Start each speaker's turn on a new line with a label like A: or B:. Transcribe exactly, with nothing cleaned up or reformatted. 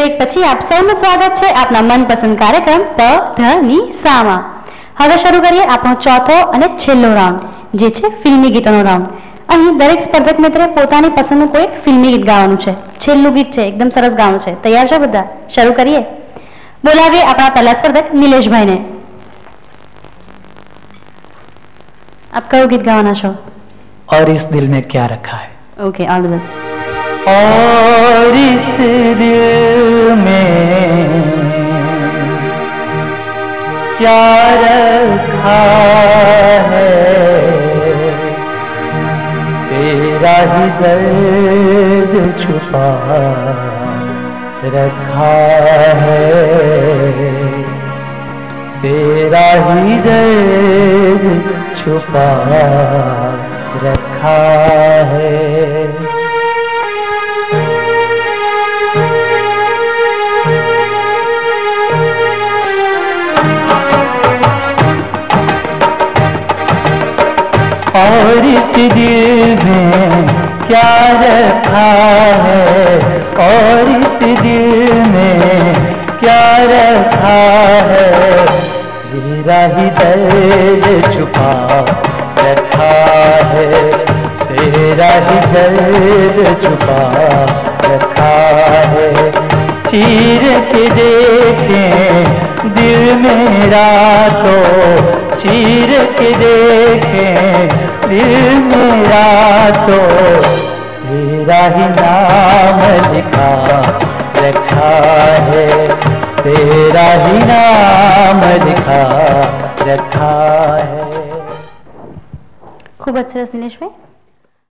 A: Break પછી આપ સૌનું સ્વાગત છે આપના મનપસંદ કાર્યક્રમ પ ધ ની સામાં। હવે શરૂ કરીએ આપણો ચોથો અને છેલ્લો રાઉન્ડ, જે છે ફિલ્મી ગીતોનો રાઉન્ડ। અહીં દરેક સ્પર્ધક મિત્રે પોતાની પસંદનું કોઈ એક ફિલ્મી ગીત ગાવાનું છે। છેલ્લું ગીત છે, એકદમ સરસ ગાવાનું છે। તૈયાર છો બધા? શરૂ કરીએ। બોલાવીએ આપણા પહેલા સ્પર્ધક નિલેશભાઈને। आप कयो गीत गावाना छो?
B: और इस दिल में क्या रखा है।
A: Okay, all the best.
B: और इस दिल में क्या रखा है, तेरा ही दर्द छुपा रखा है, तेरा ही दर्द छुपा रखा है। और इस दिल में क्या रखा है, और इस दिल में क्या रखा है, तेरा ही दर्द छुपा रखा है, तेरा ही दर्द छुपा रखा है। चीर के देखें दिल मेरा तो, चीर के देखें दिल मेरा तो, तेरा ही नाम लिखा रखा है, तेरा ही नाम लिखा रखा है।
A: खूब सरस निलेश भाई।